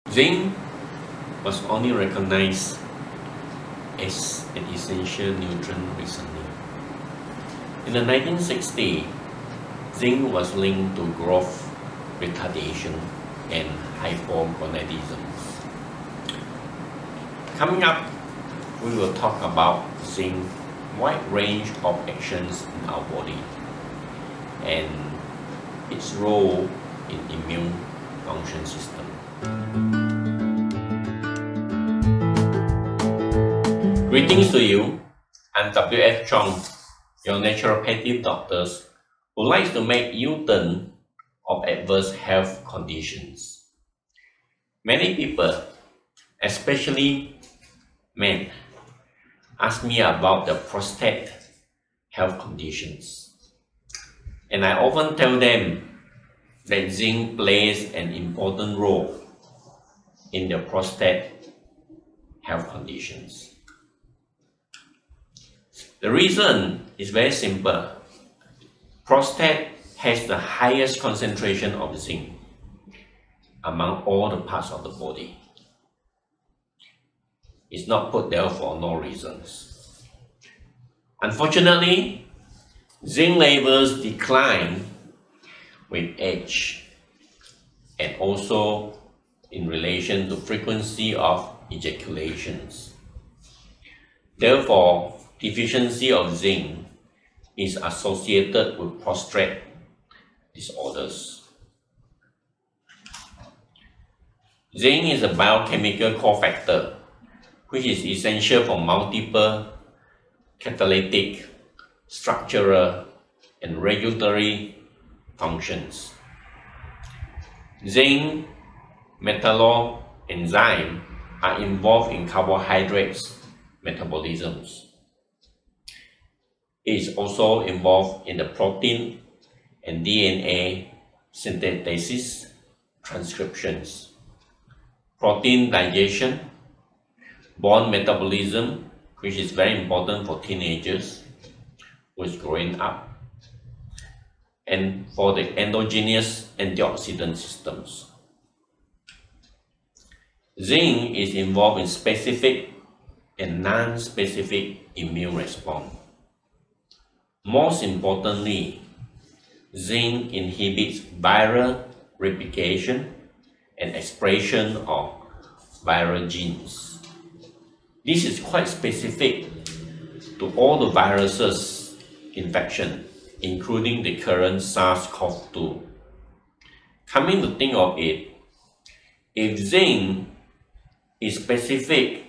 Zinc was only recognized as an essential nutrient recently. In the 1960s, zinc was linked to growth retardation and hypogonadism. Coming up, we will talk about zinc's wide range of actions in our body and its role in immune function system. Greetings to you. I'm W.F. Chong, your naturopathic doctor who likes to make U-turn of adverse health conditions. Many people, especially men, ask me about the prostate health conditions. And I often tell them that zinc plays an important role in the prostate health conditions. The reason is very simple. Prostate has the highest concentration of zinc among all the parts of the body. It's not put there for no reasons. Unfortunately, zinc levels decline with age and also in relation to frequency of ejaculations. Therefore, deficiency of zinc is associated with prostate disorders. Zinc is a biochemical cofactor which is essential for multiple catalytic, structural, and regulatory functions. Zinc metalloenzymes are involved in carbohydrates metabolisms. It is also involved in the protein and DNA synthesis, transcriptions, protein digestion, bone metabolism, which is very important for teenagers who is growing up, and for the endogenous antioxidant systems. Zinc is involved in specific and non-specific immune response. Most importantly, zinc inhibits viral replication and expression of viral genes. This is quite specific to all the viruses infection, including the current SARS-CoV-2. Coming to think of it, if zinc is specific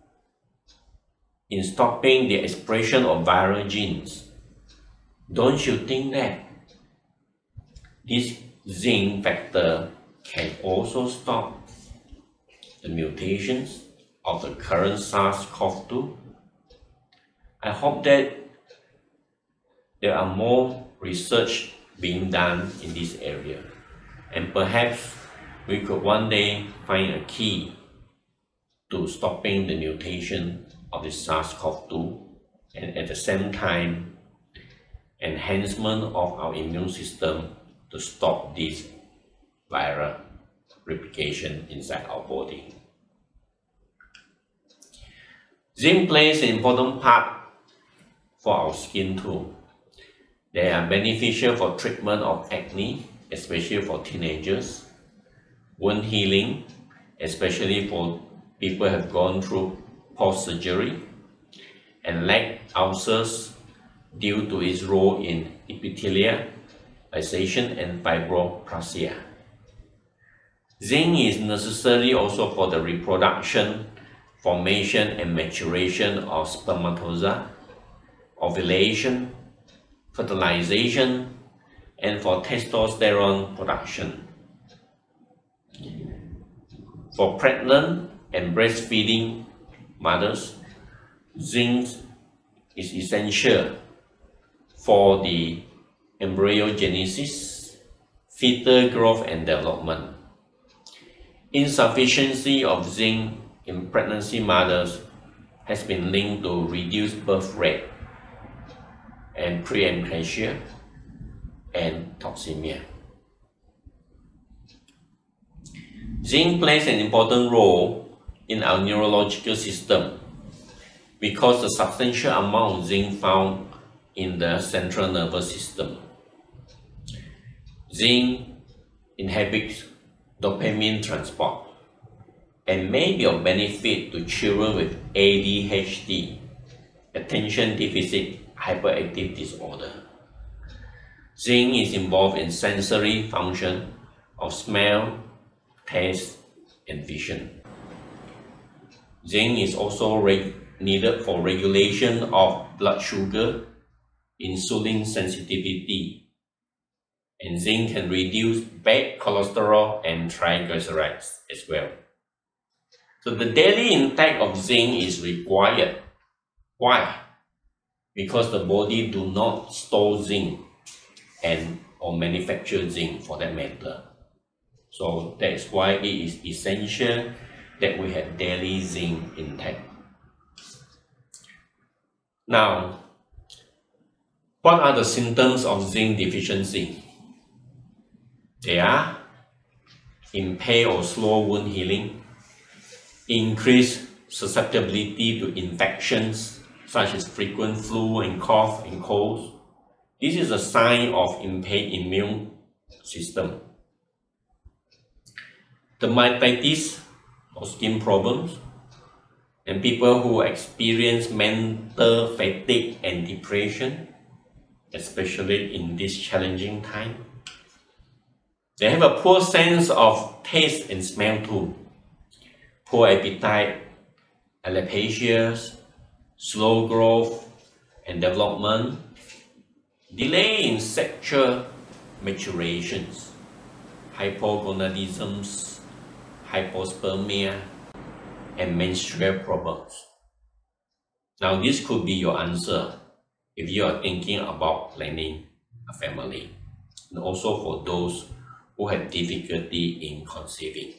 in stopping the expression of viral genes, don't you think that this zinc factor can also stop the mutations of the current SARS-CoV-2? I hope that there are more research being done in this area, and perhaps we could one day find a key to stopping the mutation of the SARS-CoV-2 and at the same time enhancement of our immune system to stop this viral replication inside our body. Zinc plays an important part for our skin too. They are beneficial for treatment of acne, especially for teenagers, wound healing, especially for people who have gone through post-surgery, and leg ulcers due to its role in epithelialization and fibroplasia. Zinc is necessary also for the reproduction, formation and maturation of spermatozoa, ovulation, fertilization, and for testosterone production. For pregnant and breastfeeding mothers, zinc is essential for the embryogenesis, fetal growth and development. Insufficiency of zinc in pregnancy mothers has been linked to reduced birth rate and preeclampsia and toxemia. Zinc plays an important role in our neurological system because the substantial amount of zinc found in the central nervous system. Zinc inhibits dopamine transport and may be of benefit to children with ADHD, attention deficit hyperactive disorder. Zinc is involved in sensory function of smell, taste, and vision. Zinc is also needed for regulation of blood sugar, insulin sensitivity, and zinc can reduce bad cholesterol and triglycerides as well. So the daily intake of zinc is required. Why? Because the body do not store zinc or manufacture zinc for that matter. So that is why it is essential that we have daily zinc intake. Now, what are the symptoms of zinc deficiency? They are impaired or slow wound healing, increased susceptibility to infections such as frequent flu and cough and colds. This is a sign of impaired immune system. Dermatitis or skin problems, and people who experience mental fatigue and depression, especially in this challenging time. They have a poor sense of taste and smell too, poor appetite, alopecia, slow growth and development, delay in sexual maturations, hypogonadism, hypospermia, and menstrual problems. Now this could be your answer if you are thinking about planning a family, and also for those who have difficulty in conceiving.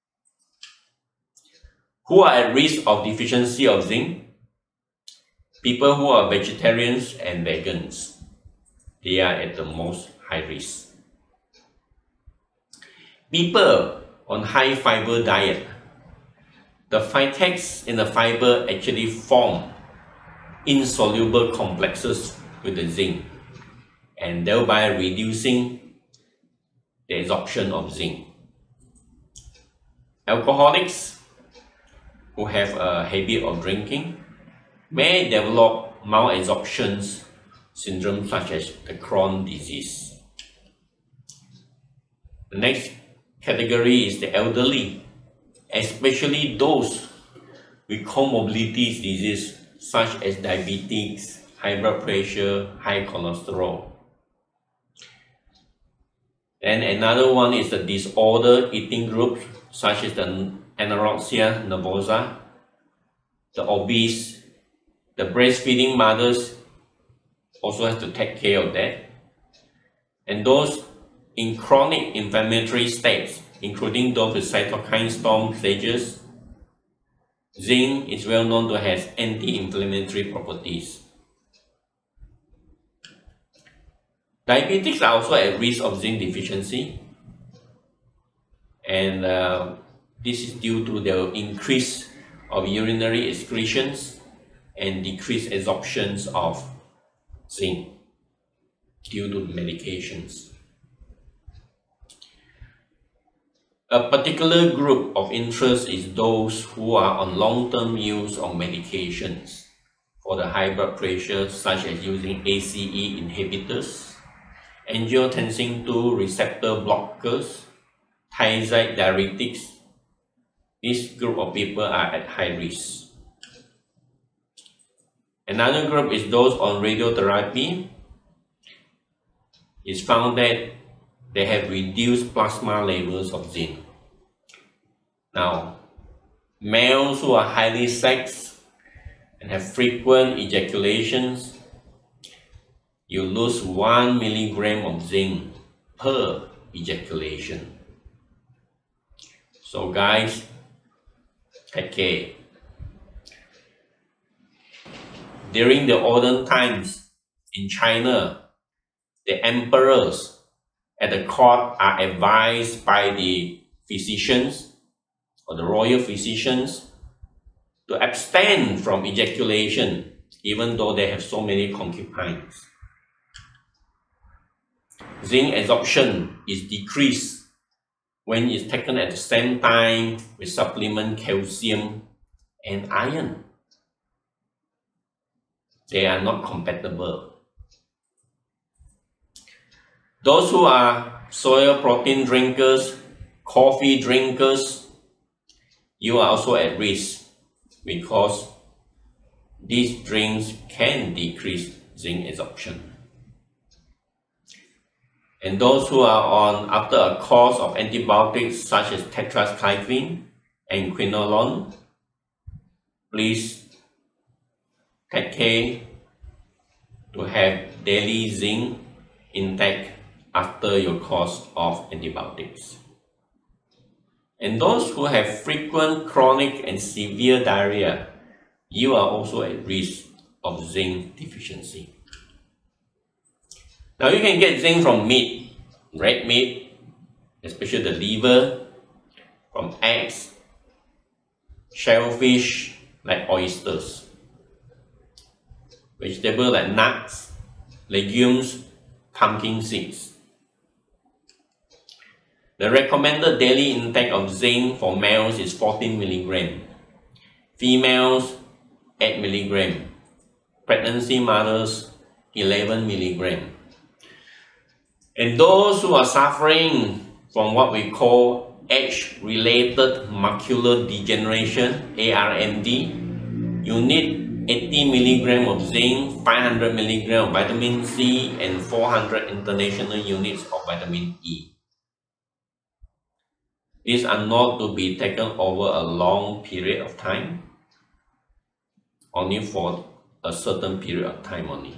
Who are at risk of deficiency of zinc? People who are vegetarians and vegans. They are at the most high risk. People on high fiber diet. The phytates in the fiber actually form insoluble complexes with the zinc, and thereby reducing the absorption of zinc. Alcoholics who have a habit of drinking may develop malabsorption syndrome such as the Crohn's disease. The next category is the elderly, especially those with comorbidity disease such as diabetes, high blood pressure, high cholesterol. And another one is the disorder eating group such as the anorexia nervosa, the obese, the breastfeeding mothers also have to take care of that, and those in chronic inflammatory states, including those with cytokine storm stages. Zinc is well known to have anti-inflammatory properties. Diabetics are also at risk of zinc deficiency, and this is due to the increase of urinary excretions and decreased absorptions of zinc due to medications. A particular group of interest is those who are on long-term use of medications for the high blood pressure, such as using ACE inhibitors, angiotensin II receptor blockers, thiazide diuretics. This group of people are at high risk. Another group is those on radiotherapy. It's found that they have reduced plasma levels of zinc. Now, males who are highly sexed and have frequent ejaculations, you lose 1 milligram of zinc per ejaculation. So guys, take care. During the olden times in China, the emperors at the court are advised by the physicians or the royal physicians to abstain from ejaculation, even though they have so many concubines. Zinc absorption is decreased when it's taken at the same time with supplement calcium and iron. They are not compatible. Those who are soy protein drinkers, coffee drinkers, you are also at risk because these drinks can decrease zinc absorption. And those who are on after a course of antibiotics such as tetracycline and quinolone, please take care to have daily zinc intake after your course of antibiotics. And those who have frequent chronic and severe diarrhea, you are also at risk of zinc deficiency. Now you can get zinc from meat, red meat, especially the liver, from eggs, shellfish like oysters, vegetables like nuts, legumes, pumpkin seeds. The recommended daily intake of zinc for males is 14 mg, females 8 mg, pregnancy mothers 11 mg. And those who are suffering from what we call age-related macular degeneration, ARMD, you need 80 mg of zinc, 500 mg of vitamin C, and 400 international units of vitamin E. These are not to be taken over a long period of time, only for a certain period of time only.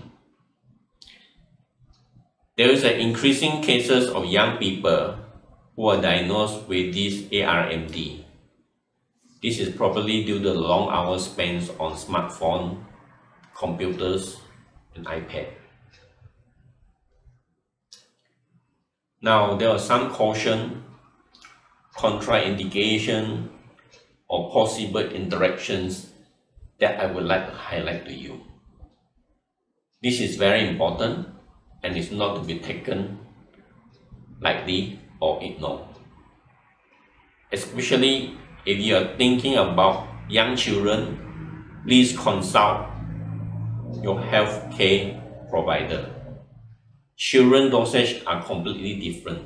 There is an increasing cases of young people who are diagnosed with this ARMD. This is probably due to the long hours spent on smartphone, computers, and iPad. Now, there are some caution, contraindication, or possible interactions that I would like to highlight to you. This is very important and is not to be taken lightly or ignored. Especially if you are thinking about young children, please consult your healthcare provider. Children dosage are completely different.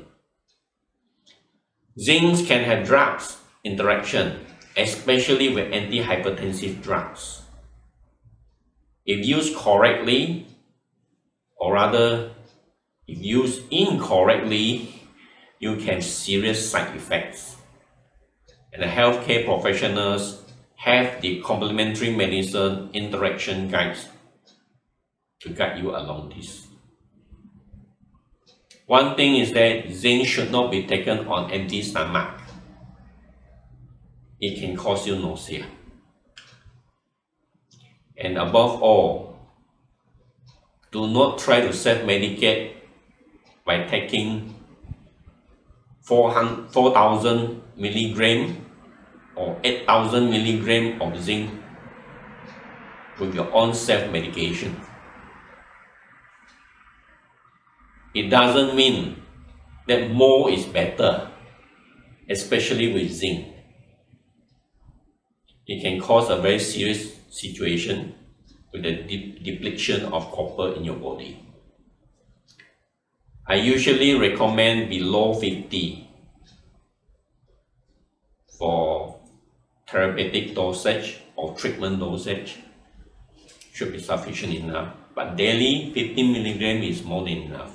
Zinc can have drugs interaction, especially with antihypertensive drugs. If used correctly, or rather, if used incorrectly, you can have serious side effects. And the healthcare professionals have the complementary medicine interaction guides to guide you along this. One thing is that zinc should not be taken on empty stomach. It can cause you nausea. And above all, do not try to self-medicate by taking 4,000 mg or 8,000 mg of zinc with your own self-medication. It doesn't mean that more is better, especially with zinc. It can cause a very serious situation with the depletion of copper in your body. I usually recommend below 50 for therapeutic dosage or treatment dosage. Should be sufficient enough, but daily 15 mg is more than enough.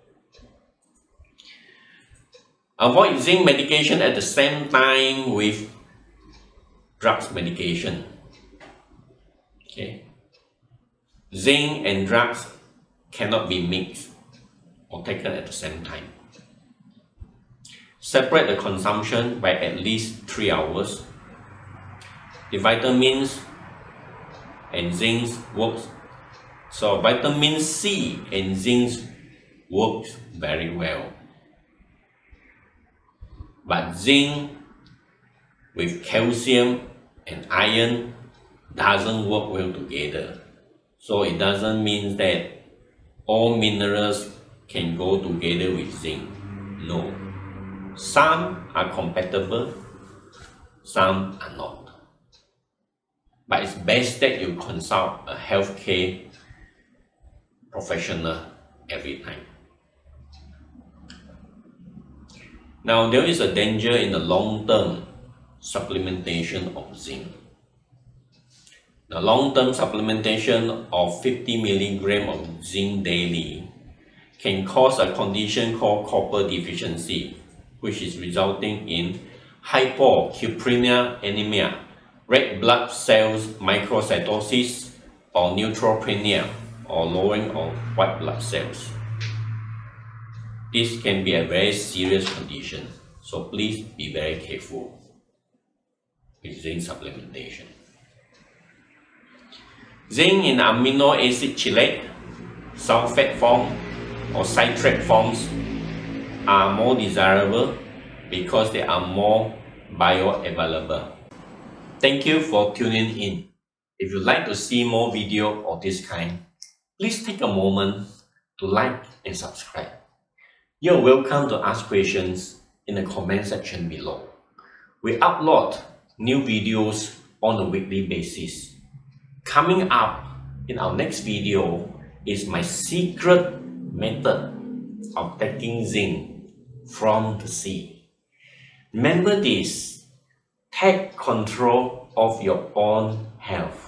Avoid zinc medication at the same time with drugs medication. Okay. Zinc and drugs cannot be mixed or taken at the same time. Separate the consumption by at least 3 hours. The vitamins and zinc works. So vitamin C and zinc works very well. But zinc with calcium and iron doesn't work well together. So it doesn't mean that all minerals can go together with zinc. No. Some are compatible, some are not. But it's best that you consult a healthcare professional every time. Now, there is a danger in the long-term supplementation of zinc. The long-term supplementation of 50 mg of zinc daily can cause a condition called copper deficiency, which is resulting in hypocuprinea anemia, red blood cells microcytosis, or neutropenia, or lowering of white blood cells. This can be a very serious condition, so please be very careful with zinc supplementation. Zinc in amino acid chelate, sulfate form, or citrate forms are more desirable because they are more bioavailable. Thank you for tuning in. If you'd like to see more video of this kind, please take a moment to like and subscribe. You're welcome to ask questions in the comment section below. We upload new videos on a weekly basis. Coming up in our next video is my secret method of taking zinc from the sea. Remember this, take control of your own health.